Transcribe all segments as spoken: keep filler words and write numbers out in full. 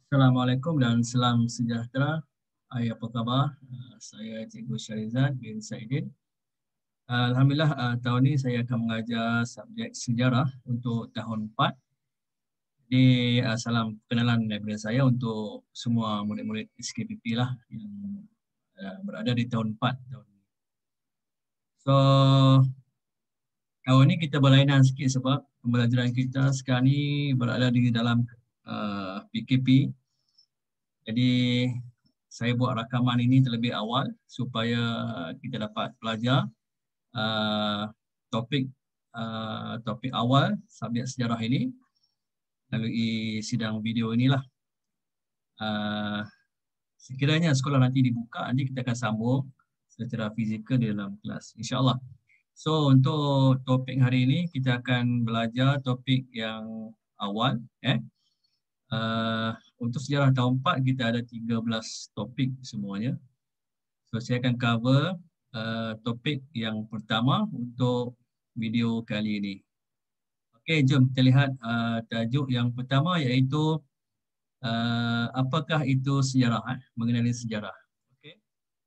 Assalamualaikum dan salam sejahtera. Hai, apa khabar? Uh, Saya Cikgu Syarizad bin Saidin. Uh, Alhamdulillah uh, tahun ini saya akan mengajar subjek sejarah untuk tahun empat. Jadi uh, salam perkenalan daripada saya untuk semua murid-murid S K P P lah yang uh, berada di tahun empat. Tahun ini. So, tahun ini kita berlainan sikit sebab pembelajaran kita sekarang ni berada di dalam uh, P K P. Jadi saya buat rakaman ini terlebih awal supaya kita dapat belajar uh, topik uh, topik awal subjek sejarah ini melalui sidang video inilah. Uh, sekiranya sekolah nanti dibuka, nanti kita akan sambung secara fizikal di dalam kelas, insya-Allah. So untuk topik hari ini kita akan belajar topik yang awal. Eh, uh, untuk sejarah tahun empat kita ada tiga belas topik semuanya. So saya akan cover uh, topik yang pertama untuk video kali ini. Okey, jom kita lihat uh, tajuk yang pertama iaitu uh, apakah itu sejarah, eh? Mengenali sejarah. Okey.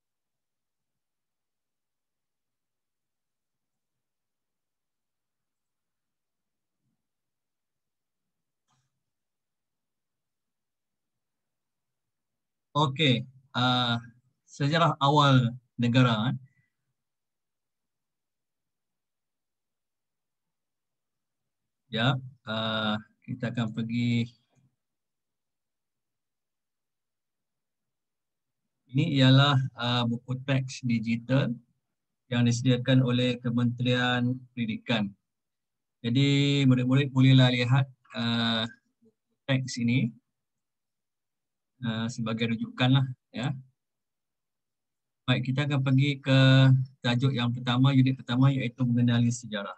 Okey, uh, sejarah awal negara. Eh? Ya, uh, kita akan pergi. Ini ialah uh, buku teks digital yang disediakan oleh Kementerian Pendidikan. Jadi murid-murid bolehlah lihat uh, teks ini uh, sebagai rujukan lah, ya. Baik, kita akan pergi ke tajuk yang pertama, unit pertama iaitu mengenali sejarah.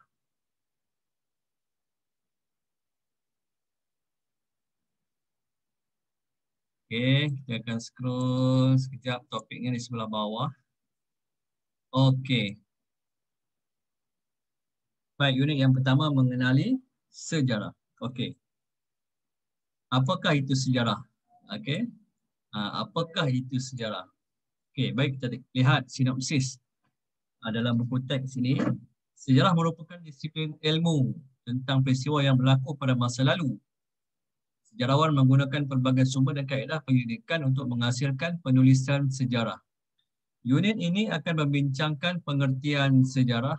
Okey, kita akan scroll sekejap topiknya di sebelah bawah. Okey. Baik, unit yang pertama mengenali sejarah. Okey. Apakah itu sejarah? Okey. Ha, apakah itu sejarah? Okey, baik, kita lihat sinopsis dalam buku teks ini. Sejarah merupakan disiplin ilmu tentang peristiwa yang berlaku pada masa lalu. Sejarawan menggunakan pelbagai sumber dan kaedah pendidikan untuk menghasilkan penulisan sejarah. Unit ini akan membincangkan pengertian sejarah,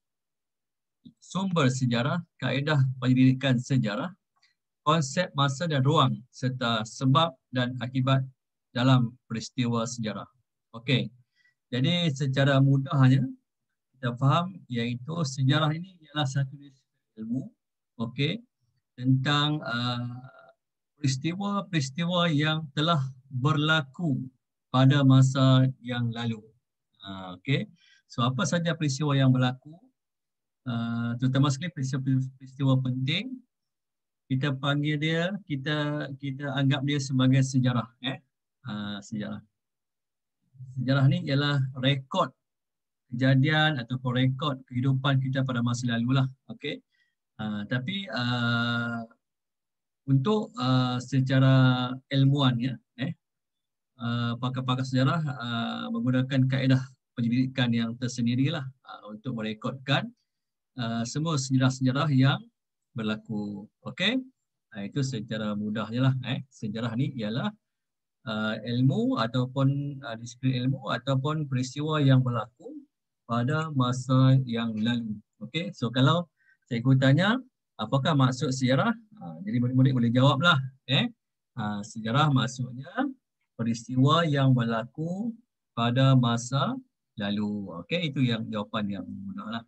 sumber sejarah, kaedah pendidikan sejarah, konsep masa dan ruang serta sebab dan akibat dalam peristiwa sejarah. Okey. Jadi secara mudahnya kita faham iaitu sejarah ini ialah satu ilmu, okey, tentang uh, peristiwa-peristiwa yang telah berlaku pada masa yang lalu. Uh, Okey. So apa saja peristiwa yang berlaku? Uh, terutama sekali peristiwa-peristiwa penting, kita panggil dia, kita kita anggap dia sebagai sejarah. Eh? Uh, sejarah. Sejarah ni ialah rekod kejadian ataupun rekod kehidupan kita pada masa lalu lah. Okey. Uh, tapi uh, untuk uh, secara ilmuan, ya, eh, uh, pakar-pakar sejarah uh, menggunakan kaedah penyelidikan yang tersendirilah uh, untuk merekodkan uh, semua sejarah-sejarah yang berlaku. Okey, uh, itu secara mudahnya lah. Eh. Sejarah ni ialah uh, ilmu ataupun uh, disiplin ilmu ataupun peristiwa yang berlaku pada masa yang lalu. Okey, so kalau cikgu tanya apakah maksud sejarah, uh, jadi murid-murid boleh jawablah. Eh, uh, sejarah maksudnya peristiwa yang berlaku pada masa lalu. Okey, itu yang jawapan yang mudahlah.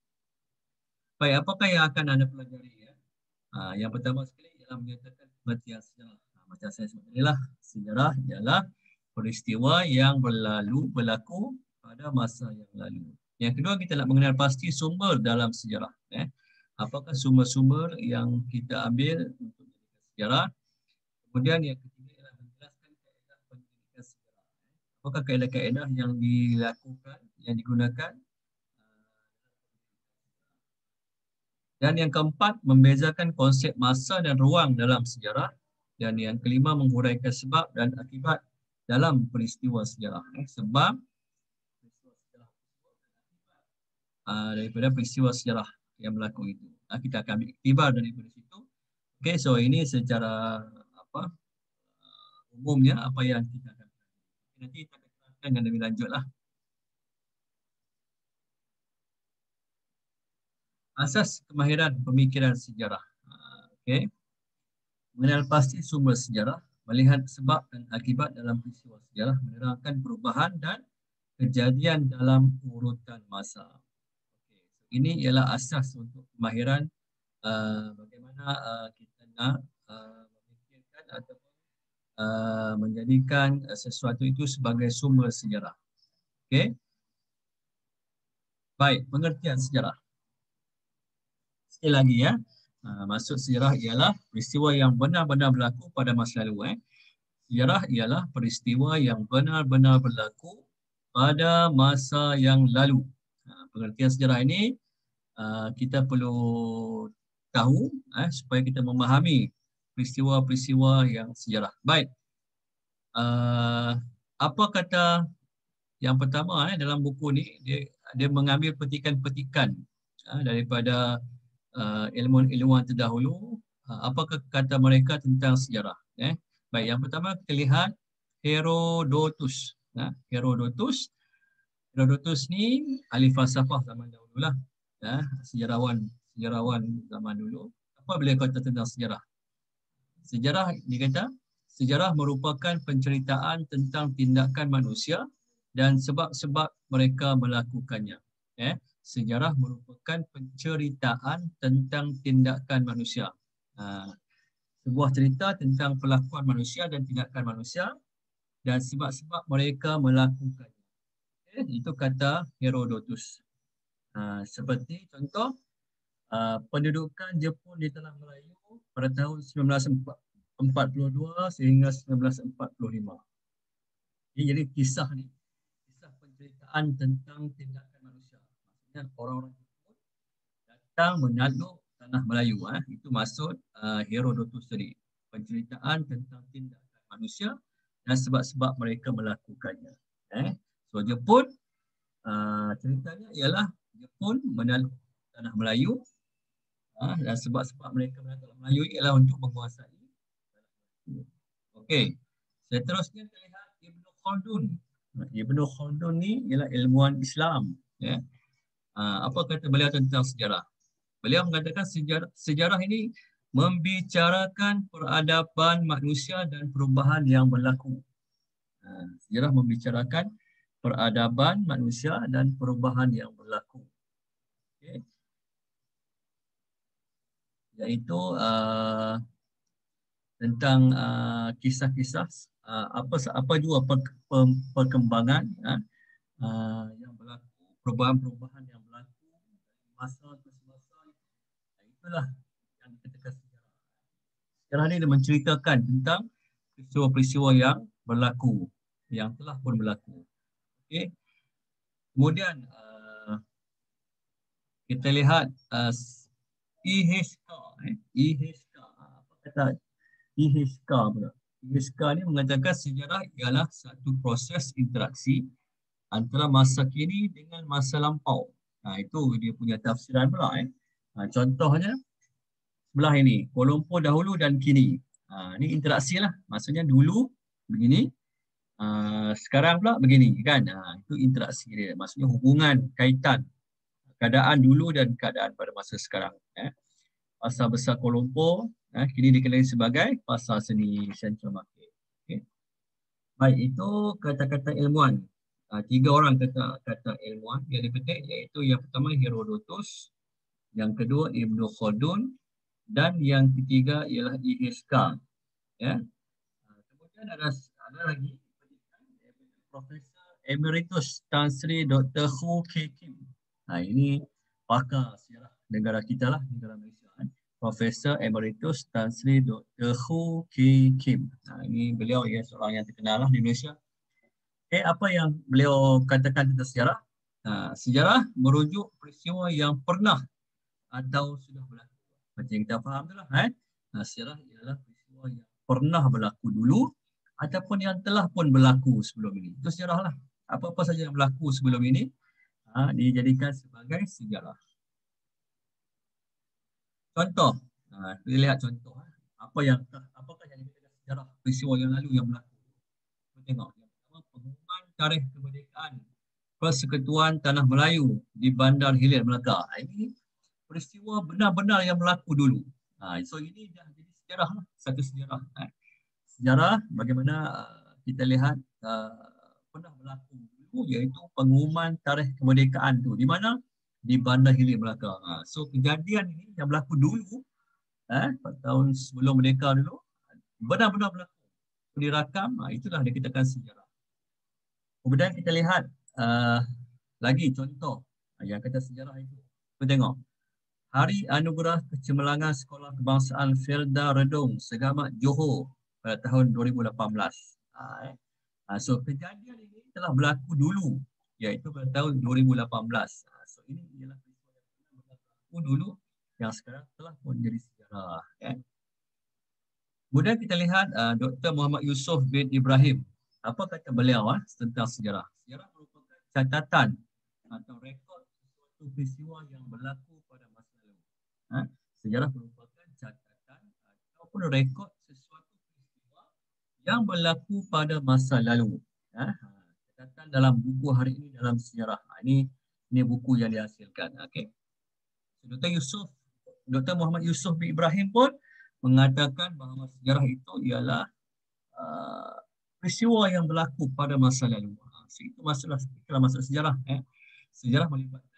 Baik, apakah yang akan anda pelajari? Ya? Uh, yang pertama sekali ialah menyatakan pengertian sejarah. Uh, macam saya sebut tadi lah, sejarah ialah peristiwa yang berlalu berlaku pada masa yang lalu. Yang kedua, kita nak mengenal pasti sumber dalam sejarah. Eh? Apakah sumber-sumber yang kita ambil untuk sejarah? Kemudian yang ketiga ialah menjelaskan kaedah pendidikan sejarah. Apakah kaedah-kaedah yang dilakukan, yang digunakan? Dan yang keempat, membezakan konsep masa dan ruang dalam sejarah. Dan yang kelima, menghuraikan sebab dan akibat dalam peristiwa sejarah. Eh, sebab peristiwa sejarah uh, daripada peristiwa sejarah yang berlaku itu. Uh, kita akan ambil iktibar daripada situ. Okay, so ini secara apa uh, umumnya apa yang kita akan nanti kita akan terangkan dengan lebih lanjut lah. Asas kemahiran pemikiran sejarah. Uh, okay. Mengenal pasti sumber sejarah, melihat sebab dan akibat dalam peristiwa sejarah, menerangkan perubahan dan kejadian dalam urutan masa. Okay. So, ini ialah asas untuk kemahiran uh, bagaimana uh, kita nak uh, memikirkan ataupun uh, menjadikan uh, sesuatu itu sebagai sumber sejarah. Okey. Baik, pengertian sejarah. Sekali lagi ya. Uh, maksud sejarah ialah peristiwa yang benar-benar berlaku pada masa lalu. Eh. Sejarah ialah peristiwa yang benar-benar berlaku pada masa yang lalu. Uh, pengertian sejarah ini uh, kita perlu tahu eh, supaya kita memahami peristiwa-peristiwa yang sejarah. Baik. Uh, apa kata yang pertama eh, dalam buku ni, dia, dia mengambil petikan-petikan uh, daripada uh, ilmuwan-ilmuwan terdahulu. Uh, apakah kata mereka tentang sejarah? Eh? Baik, yang pertama kita lihat Herodotus. Uh, Herodotus. Herodotus ni ahli falsafah zaman dahulu lah. Uh, sejarawan, sejarawan zaman dulu. Apa beliau kata tentang sejarah? Sejarah, dia kata, sejarah merupakan penceritaan tentang tindakan manusia dan sebab-sebab mereka melakukannya. Eh, sejarah merupakan penceritaan tentang tindakan manusia. Ha, sebuah cerita tentang perlakuan manusia dan tindakan manusia dan sebab-sebab mereka melakukannya. Eh, itu kata Herodotus. Ha, seperti contoh, uh, pendudukan Jepun di Tanah Melayu pada tahun seribu sembilan ratus empat puluh dua sehingga seribu sembilan ratus empat puluh lima. Ini jadi kisah ni, kisah penceritaan tentang tindakan manusia. Maksudnya orang-orang Jepun datang menakluk Tanah Melayu. Eh. Itu maksud uh, Herodotus tadi. Penceritaan tentang tindakan manusia dan sebab-sebab mereka melakukannya. Eh. So Jepun, uh, ceritanya ialah Jepun menakluk Tanah Melayu. Uh, dan sebab-sebab mereka menakluk Tanah Melayu ialah untuk menguasai. Okey. Seterusnya kita lihat Ibnu Khaldun. Ibnu Khaldun ni ialah ilmuwan Islam. Ya. Uh, apa kata beliau tentang sejarah? Beliau mengatakan sejarah, sejarah ini membicarakan peradaban manusia dan perubahan yang berlaku. Uh, sejarah membicarakan peradaban manusia dan perubahan yang berlaku. Okay. Iaitu uh, tentang uh, kisah-kisah uh, apa apa juga per, per, perkembangan uh, uh, yang berlaku, perubahan-perubahan yang berlaku dari masa ke semasa. Itulah yang dikatakan sejarah. Sejarah ini menceritakan tentang peristiwa-peristiwa yang berlaku, yang telah pun berlaku. Okay. Kemudian uh, kita lihat uh, E H K. Eh? E H K. Apa kata E H K pula? E H K ni mengatakan sejarah ialah satu proses interaksi antara masa kini dengan masa lampau. Nah, itu dia punya tafsiran pula. Eh. Nah, contohnya sebelah ini, Kuala Lumpur dahulu dan kini. Ha, ini interaksi lah. Maksudnya dulu begini, uh, sekarang pula begini. Kan? Ha, itu interaksi dia. Maksudnya hubungan, kaitan keadaan dulu dan keadaan pada masa sekarang. Eh. Pasar Besar Kuala Lumpur, eh, kini dikenali sebagai Pasar Seni Central Market. Okay. Baik, itu kata-kata ilmuwan. Uh, tiga orang kata kata ilmuwan yang dipetik, iaitu yang pertama Herodotus, yang kedua Ibnu Khaldun, dan yang ketiga ialah E H K. Ya. Uh, kemudian ada ada lagi Profesor Emeritus Tan Sri Doktor Hu K. Kim. Nah, ini pakar sejarah negara kita lah, negara Malaysia. Eh. Profesor Emeritus Tan Sri Doktor Hu K. Kim. Nah, ini beliau ya seorang yang terkenal lah di Malaysia. Eh, apa yang beliau katakan tentang sejarah? Nah, sejarah merujuk peristiwa yang pernah atau sudah berlaku. Macam yang kita faham tu lah. Eh? Nah, sejarah ialah peristiwa yang pernah berlaku dulu ataupun yang telah pun berlaku sebelum ini. Itu sejarah lah. Apa-apa saja yang berlaku sebelum ini ha, dijadikan sebagai sejarah. Contoh, ha, kita lihat contoh. Apa yang apakah yang dijadikan sejarah peristiwa yang lalu yang berlaku. Kita tengok. Yang pertama, pengumuman tarikh kemerdekaan Persekutuan Tanah Melayu di Bandar Hilir, Melaka. Ini peristiwa benar-benar yang berlaku dulu. Ha, so ini dah jadi sejarah lah, satu sejarah. Ha. Sejarah bagaimana uh, kita lihat uh, pernah berlaku dulu, iaitu pengumuman tarikh kemerdekaan tu. Di mana? Di Bandar Hilir, Melaka. Ha. So kejadian ini yang berlaku dulu, eh, pada tahun sebelum merdeka dulu, benar-benar berlaku. Dirakam, ha, itulah dikatakan sejarah. Kemudian kita lihat uh, lagi contoh yang kata sejarah itu. Kita tengok. Hari Anugerah Kecemerlangan Sekolah Kebangsaan Firda Redung Segamat Johor pada tahun dua ribu lapan belas. Ha, eh. ha, so kejadian ini telah berlaku dulu, iaitu pada tahun dua ribu lapan belas. Ha, so ini ialah peristiwa yang berlaku dulu yang sekarang telah pun jadi sejarah. Eh. Kemudian kita lihat uh, Doktor Muhammad Yusof bin Ibrahim. Apa kata beliau ah, tentang sejarah? Sejarah merupakan catatan atau rekod sesuatu peristiwa yang berlaku pada masa lalu. Ha? Sejarah merupakan catatan ataupun rekod sesuatu peristiwa yang berlaku pada masa lalu. Ha? Catatan dalam buku hari ini dalam sejarah. Ha, ini ini buku yang dihasilkan. Okay. Doktor Yusof, Doktor Muhammad Yusof bin Ibrahim pun mengatakan bahawa sejarah itu ialah uh, peristiwa yang berlaku pada masa lalu. So, itu masalah, itulah masalah sejarah. Eh. Sejarah melibatkan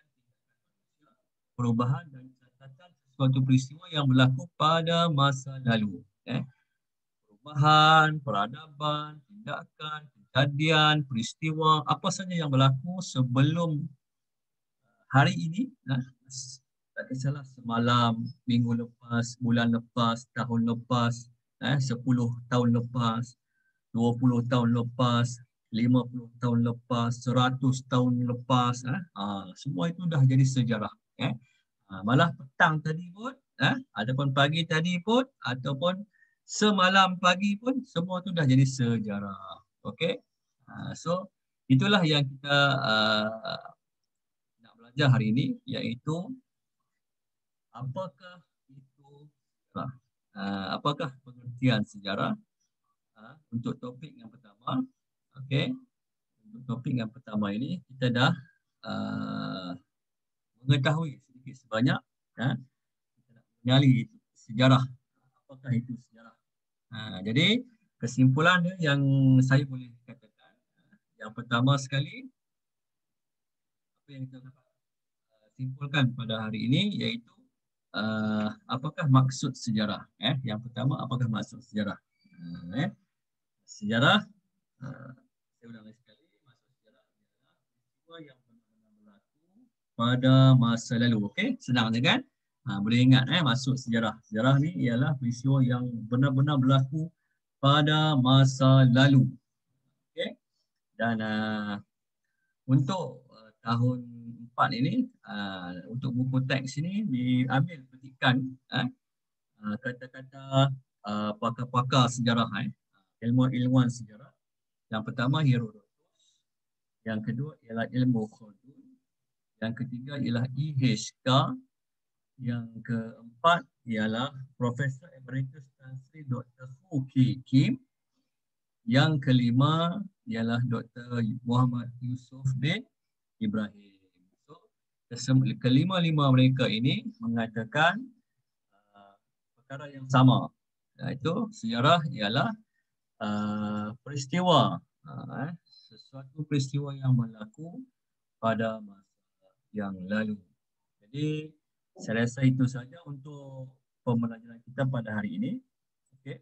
perubahan dan catatan sesuatu peristiwa yang berlaku pada masa lalu. Eh. Perubahan, peradaban, tindakan, kejadian, peristiwa, apa saja yang berlaku sebelum hari ini, eh, tak kisahlah semalam, minggu lepas, bulan lepas, tahun lepas, eh, sepuluh tahun lepas, dua puluh tahun lepas, lima puluh tahun lepas, seratus tahun lepas, eh, ha, semua itu dah jadi sejarah. Eh. Ha, malah petang tadi pun, eh, ataupun pagi tadi pun, ataupun semalam pagi pun, semua itu dah jadi sejarah. Okey? Ha, so, itulah yang kita uh, nak belajar hari ini, iaitu apakah itu sejarah? Uh, apakah pengertian sejarah? Uh, untuk topik yang pertama, okey. Untuk topik yang pertama ini kita dah uh, mengetahui sedikit sebanyak, uh, kita nak mengenali sejarah. Apakah itu sejarah? Uh, jadi kesimpulan yang saya boleh katakan, uh, yang pertama sekali, apa yang kita dapat uh, simpulkan pada hari ini iaitu Uh, apakah maksud sejarah? Eh, yang pertama, apakah maksud sejarah? Uh, eh, sejarah, uh, saya ulang lagi sekali, maksud sejarah adalah peristiwa yang benar-benar berlaku pada masa lalu. Okey, senang je kan? Uh, boleh ingat eh, maksud sejarah. Sejarah ni ialah peristiwa yang benar-benar berlaku pada masa lalu. Okey, dan uh, untuk uh, tahun empat ini, uh, untuk buku teks ini diambil petikan uh, uh, kata-kata uh, pakar-pakar sejarah, eh, ilmu-ilmuwan sejarah. Yang pertama Herodotus, yang kedua ialah ilmu Khaldun, yang ketiga ialah E H K, yang keempat ialah Profesor Emeritus Tan Sri Doktor Foo Kee Kim, yang kelima ialah Doktor Muhammad Yusof bin Ibrahim. So, kelima-lima mereka ini mengatakan uh, perkara yang sama, iaitu sejarah ialah uh, peristiwa, uh, sesuatu peristiwa yang berlaku pada masa yang lalu. Jadi saya rasa itu saja untuk pembelajaran kita pada hari ini. Okay.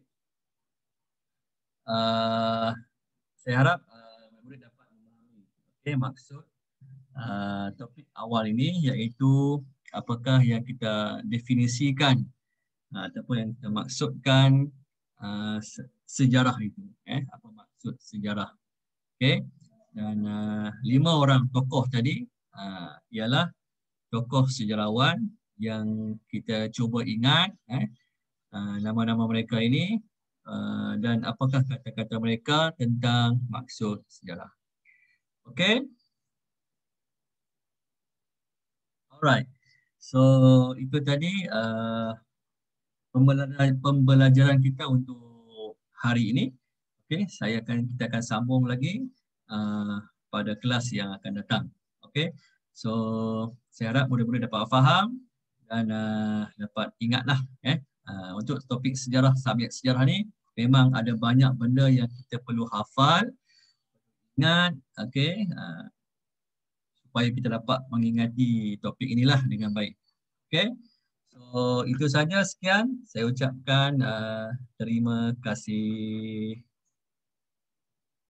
Uh, saya harap uh, murid dapat memahami okay, maksud uh, topik awal ini, iaitu apakah yang kita definisikan uh, ataupun yang kita maksudkan uh, sejarah itu. Eh, apa maksud sejarah? Okay. Dan uh, lima orang tokoh tadi uh, ialah tokoh sejarawan yang kita cuba ingat. Eh, uh, nama-nama mereka ini uh, dan apakah kata-kata mereka tentang maksud sejarah. Okay. Alright. So itu tadi uh, pembelajaran, pembelajaran kita untuk hari ini. Okay, saya akan kita akan sambung lagi uh, pada kelas yang akan datang. Okay, so saya harap mudah-mudahan dapat faham dan uh, dapat ingatlah eh uh, untuk topik sejarah, subjek sejarah ni memang ada banyak benda yang kita perlu hafal, ingat, okay, uh, supaya kita dapat mengingati topik inilah dengan baik. Okay, so itu saja, sekian saya ucapkan uh, terima kasih.